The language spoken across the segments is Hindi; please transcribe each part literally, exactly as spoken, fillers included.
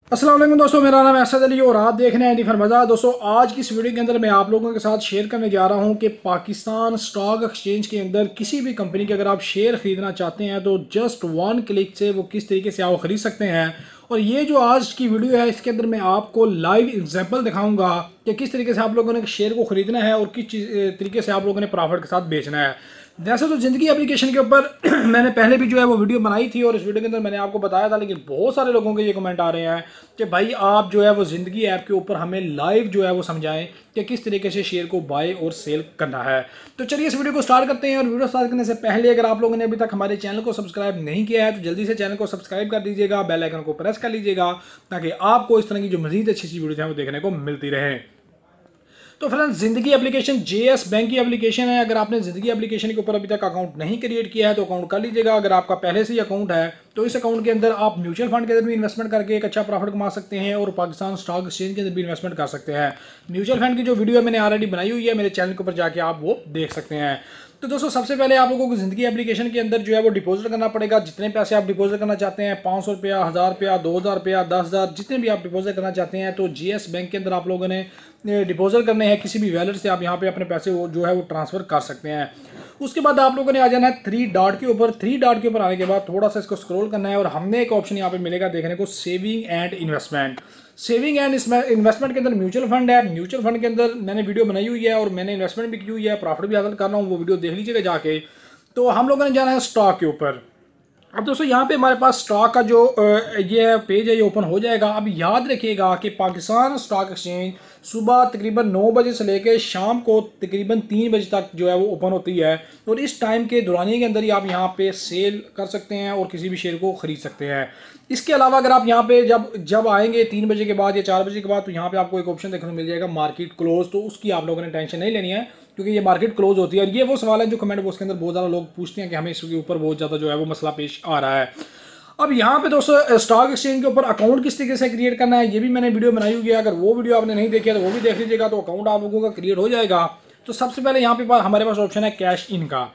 अस्सलाम वालेकुम दोस्तों, मेरा नाम है असद अली और आप देख रहे हैं डी फरमज़ा। दोस्तों, आज की इस वीडियो के अंदर मैं आप लोगों के साथ शेयर करने जा रहा हूं कि पाकिस्तान स्टॉक एक्सचेंज के अंदर किसी भी कंपनी के अगर आप शेयर ख़रीदना चाहते हैं तो जस्ट वन क्लिक से वो किस तरीके से आप ख़रीद सकते हैं। और ये जो आज की वीडियो है इसके अंदर मैं आपको लाइव एग्जाम्पल दिखाऊँगा कि किस तरीके से आप लोगों ने शेयर को ख़रीदना है और किस तरीके से आप लोगों ने प्रॉफिट के साथ बेचना है। वैसे तो ज़िंदगी एप्लीकेशन के ऊपर मैंने पहले भी जो है वो वीडियो बनाई थी और इस वीडियो के अंदर मैंने आपको बताया था, लेकिन बहुत सारे लोगों के ये कमेंट आ रहे हैं कि भाई आप जो है वो ज़िंदगी ऐप के ऊपर हमें लाइव जो है वो समझाएं कि किस तरीके से शेयर को बाय और सेल करना है। तो चलिए इस वीडियो को स्टार्ट करते हैं। और वीडियो स्टार्ट करने से पहले अगर आप लोगों ने अभी तक हमारे चैनल को सब्सक्राइब नहीं किया है तो जल्दी से चैनल को सब्सक्राइब कर दीजिएगा, बेल आइकन को प्रेस कर लीजिएगा ताकि आपको इस तरह की जो मजीद अच्छी अच्छी वीडियो है वो देखने को मिलती रहे। तो फ्रेंड्स, ज़िंदगी एप्लीकेशन जेएस बैंक की एप्लीकेशन है। अगर आपने ज़िंदगी एप्लीकेशन के ऊपर अभी तक अकाउंट नहीं क्रिएट किया है तो अकाउंट कर लीजिएगा। अगर आपका पहले से ही अकाउंट है तो इस अकाउंट के अंदर आप म्यूचुअल फंड के अंदर भी इन्वेस्टमेंट करके एक अच्छा प्रॉफिट कमा सकते हैं और पाकिस्तान स्टॉक एक्सचेंज के अंदर भी इन्वेस्टमेंट कर सकते हैं। म्यूचुअल फंड की जो वीडियो मैंने ऑलरेडी बनाई हुई है, मेरे चैनल के ऊपर जाके आप वो देख सकते हैं। तो दोस्तों, सबसे पहले आप लोगों को ज़िंदगी एप्लीकेशन के अंदर जो है वो डिपॉजिट करना पड़ेगा। जितने पैसे आप डिपॉजिट करना चाहते हैं, पाँच सौ रुपया, हज़ार रुपया, दो हज़ार रुपया, दस हज़ार, जितने भी आप डिपॉजिट करना चाहते हैं तो जीएस बैंक के अंदर आप लोगों ने डिपॉजिट करने हैं। किसी भी वैलेट से आप यहाँ पे अपने पैसे वो जो है वो ट्रांसफ़र कर सकते हैं। उसके बाद आप लोगों ने आ जाना है थ्री डॉट के ऊपर। थ्री डॉट के ऊपर आने के बाद थोड़ा सा इसको स्क्रॉल करना है और हमने एक ऑप्शन यहाँ पे मिलेगा देखने को, saving and investment. Saving and investment के अंदर म्यूचुअल फंड है। म्यूचुअल फंड के अंदर मैंने वीडियो बनाई हुई है और मैंने इन्वेस्टमेंट भी की हुई है, प्रॉफिट भी हासिल कर रहा हूँ, वो वीडियो देख लीजिएगा जाके। तो हम लोगों ने जाना है स्टॉक के ऊपर। अब दोस्तों, यहाँ पे हमारे पास स्टॉक का जो ये पेज है ये ओपन हो जाएगा। अब याद रखिएगा कि पाकिस्तान स्टॉक एक्सचेंज सुबह तकरीबन नौ बजे से लेकर शाम को तकरीबन तीन बजे तक जो है वो ओपन होती है और इस टाइम के दौरानिए के अंदर ही आप यहाँ पे सेल कर सकते हैं और किसी भी शेयर को ख़रीद सकते हैं। इसके अलावा अगर आप यहाँ पे जब जब आएंगे तीन बजे के बाद या चार बजे के बाद तो यहाँ पे आपको एक ऑप्शन देखने को मिल जाएगा, मार्केट क्लोज। तो उसकी आप लोगों ने टेंशन नहीं लेनी है क्योंकि ये मार्केट क्लोज होती है। और ये वो सवाल है जो कमेंट बॉक्स के अंदर बहुत ज़्यादा लोग पूछते हैं कि हमें इसके ऊपर बहुत ज़्यादा जो है वो मसला पेश आ रहा है। अब यहाँ पे दोस्तों, स्टॉक एक्सचेंज के ऊपर अकाउंट किस तरीके से क्रिएट करना है ये भी मैंने वीडियो बनाई हुई है। अगर वो वीडियो आपने नहीं देखी है तो वो भी देख लीजिएगा, तो अकाउंट आप लोगों का क्रिएट हो जाएगा। तो सबसे पहले यहाँ पे हमारे पास ऑप्शन है कैश इन का।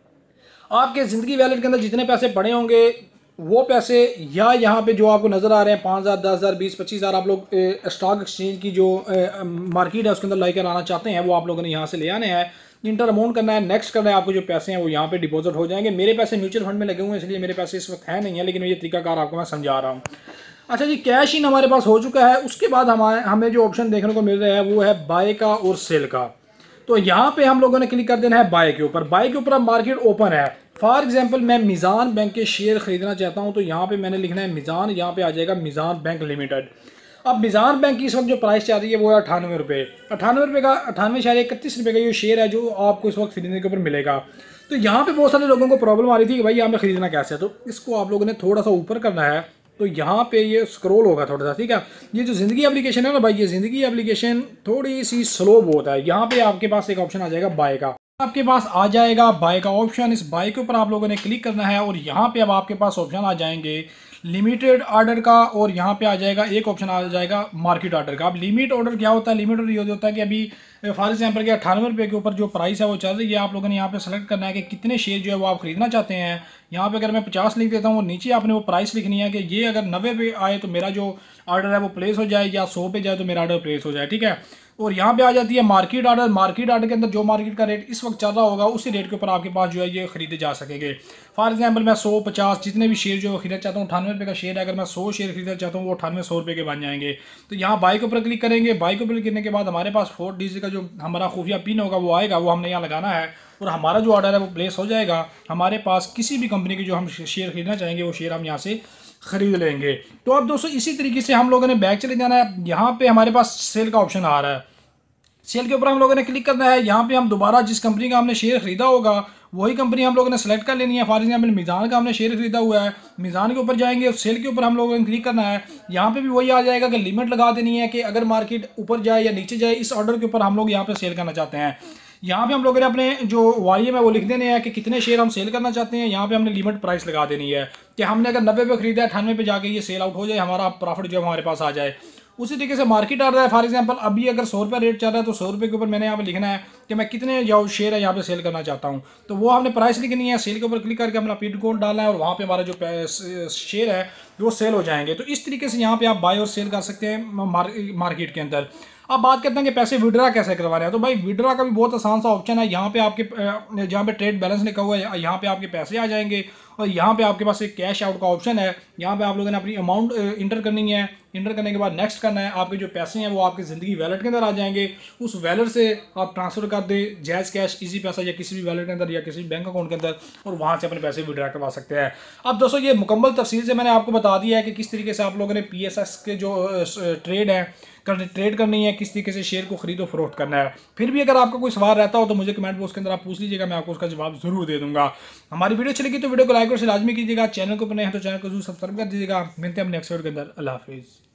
आपके ज़िंदगी वैलेट के अंदर जितने पैसे पड़े होंगे वो पैसे या यहाँ पे जो आपको नज़र आ रहे हैं पाँच हज़ार, दस हज़ार, बीस, पच्चीस हज़ार आप लोग स्टॉक एक्सचेंज की जो मार्केट है उसके अंदर लेकर आना चाहते हैं वो आप लोगों ने यहाँ से ले आने हैं। इंटर अमाउंट करना है, नेक्स्ट करना है, आपको जो पैसे हैं वो यहाँ पे डिपॉजिट हो जाएंगे। मेरे पैसे म्यूचुअल फंड में लगे हुए हैं इसलिए मेरे पैसे इस वक्त है नहीं है, लेकिन ये तरीकाकार आपको मैं समझा रहा हूँ। अच्छा जी, कैश इन हमारे पास हो चुका है। उसके बाद हमारे हमें जो ऑप्शन देखने को मिल रहा है वो है बाय का और सेल का। तो यहाँ पे हम लोगों ने क्लिक कर देना है बाय के ऊपर। बाय के ऊपर अब मार्केट ओपन है। फॉर एग्जांपल मैं मीज़ान बैंक के शेयर खरीदना चाहता हूँ तो यहाँ पे मैंने लिखना है मीज़ान, यहाँ पे आ जाएगा मीज़ान बैंक लिमिटेड। अब मीज़ान बैंक की इस वक्त जो प्राइस चल रही है वो है अठानवे रुपये अठानवे रुपये का अठानवे शायद इकतीस रुपये का ये शेयर है जो आपको इस वक्त खरीदने के ऊपर मिलेगा। तो यहाँ पे बहुत सारे लोगों को प्रॉब्लम आ रही थी कि भाई हमें खरीदना कैसे है, तो इसको आप लोगों ने थोड़ा सा ऊपर करना है। तो यहाँ पे ये स्क्रॉल होगा थोड़ा सा, ठीक है। ये जो ज़िंदगी एप्लीकेशन है ना भाई, ये ज़िंदगी एप्लीकेशन थोड़ी सी स्लो बहुत है। यहाँ पे आपके पास एक ऑप्शन आ जाएगा बाय का, आपके पास आ जाएगा बाय का ऑप्शन। इस बाय के ऊपर आप लोगों ने क्लिक करना है और यहाँ पे अब आपके पास ऑप्शन आ जाएंगे लिमिटेड ऑर्डर का और यहाँ पे आ जाएगा एक ऑप्शन आ जाएगा मार्केट ऑर्डर का। अब लिमिट ऑर्डर क्या होता है? लिमिट ऑर्डर ये होता है कि अभी फॉर एग्जांपल के अट्ठानवे रुपये के ऊपर जो प्राइस है वो चल रही है, आप लोगों ने यहाँ पे सेलेक्ट करना है कि कितने शेयर जो है वो आप खरीदना चाहते हैं। यहाँ पे अगर मैं पचास लिख देता हूँ और नीचे आपने वो प्राइस लिखनी है कि ये अगर नब्बे पे आए तो मेरा जो ऑर्डर है वो प्लेस हो जाए, या सौ पे जाए तो मेरा ऑर्डर प्लेस हो जाए, ठीक है। और यहाँ पे आ जाती है मार्केट ऑर्डर। मार्केट ऑर्डर के अंदर जो मार्केट का रेट इस वक्त चल रहा होगा उसी रेट के ऊपर आपके पास जो है ये खरीदे जा सकेंगे। फॉर एग्जांपल मैं सौ, पचास जितने भी शेयर जो खरीदना चाहता हूँ, अठानवे रुपये का शेयर है, अगर मैं सौ शेयर खरीदना चाहता हूँ वो अठानवे सौ रुपये के बन जाएंगे। तो यहाँ बाय के ऊपर क्लिक करेंगे। बाय के ऊपर क्लिक करने के बाद हमारे पास फोर डिजिट का जो हमारा खुफिया पिन होगा वो आएगा, वो हमने यहाँ लगाना है और हमारा जो ऑर्डर है वो प्लेस हो जाएगा। हमारे पास किसी भी कंपनी के जो हम शेयर खरीदना चाहेंगे वो शेयर हम यहाँ से खरीद लेंगे। तो अब दोस्तों, इसी तरीके से हम लोगों ने बैक चले जाना है। यहाँ पे हमारे पास सेल का ऑप्शन आ रहा है। सेल के ऊपर हम लोगों ने क्लिक करना है। यहाँ पे हम दोबारा जिस कंपनी का हमने शेयर खरीदा होगा वही कंपनी हम लोगों ने सेलेक्ट कर लेनी है। फॉर एग्जाम्पल मीज़ान का हमने शेयर खरीदा हुआ है, मीज़ान के ऊपर जाएंगे और सेल के ऊपर हम लोगों ने क्लिक करना है। यहाँ पे भी वही आ जाएगा कि लिमिट लगा देनी है कि अगर मार्केट ऊपर जाए या नीचे जाए, इस ऑर्डर के ऊपर हम लोग यहाँ पे सेल करना चाहते हैं। यहाँ पे हम लोगों ने अपने जो वॉल्यूम है वो लिख देने हैं कि कितने शेयर हम सेल करना चाहते हैं। यहाँ पे हमने लिमिट प्राइस लगा देनी है कि हमने अगर नब्बे पे खरीदा है, अठानवे पे जाके ये सेल आउट हो जाए, हमारा प्रॉफिट जो हमारे पास आ जाए। उसी तरीके से मार्केट आ रहा है। फॉर एग्जांपल अभी अगर सौ रुपये रेट चल रहा है तो सौ रुपये के ऊपर मैंने यहाँ पे लिखना है कि मैं कितने जो शेयर है यहाँ पे सेल करना चाहता हूँ। तो वो हमने प्राइस लिखनी है, सेल के ऊपर क्लिक करके अपना पिन कोड डालना है और वहाँ पे हमारा जो शेयर है वो सेल हो जाएंगे। तो इस तरीके से यहाँ पे आप बाय और सेल कर सकते हैं मार्केट के अंदर। अब बात करते हैं कि पैसे विड्रा कैसे करवाने हैं। तो भाई विड्रा का भी बहुत आसान सा ऑप्शन है। यहाँ पे आपके जहाँ पे ट्रेड बैलेंस लिखा हुआ है यहाँ पे आपके पैसे आ जाएंगे और यहाँ पे आपके पास एक कैश आउट का ऑप्शन है। यहाँ पे आप लोगों ने अपनी अमाउंट इंटर करनी है, इंटर करने के बाद नेक्स्ट करना है। आपके जो पैसे हैं वो आपकी ज़िंदगी वैलेट के अंदर आ जाएंगे। उस वैलेट से आप ट्रांसफ़र कर दें जैज़ कैश, इजी पैसा या किसी भी वैलेट के अंदर या किसी भी बैंक अकाउंट के अंदर, और वहाँ से अपने पैसे विड्रा करवा सकते हैं। अब दोस्तों ये मुकम्मल तफसील से मैंने आपको बता दिया है कि किस तरीके से आप लोगों ने पी एस एस के जो ट्रेड है कर ट्रेड करनी है, किस तरीके से शेयर को खरीदो फरोख्त करना है। फिर भी अगर आपका कोई सवाल रहता हो तो मुझे कमेंट बॉक्स के अंदर आप पूछ लीजिएगा, मैं आपको उसका जवाब जरूर दे दूंगा। हमारी वीडियो चलेगी तो वीडियो को लाइक और लाजमी कीजिएगा। चैनल को पर नए हैं तो चैनल को जरूर सब्सक्राइब कर दीजिएगा। मिलते हैं हम नेक्स्ट वीडियो के अंदर। अल्लाह हाफिज़।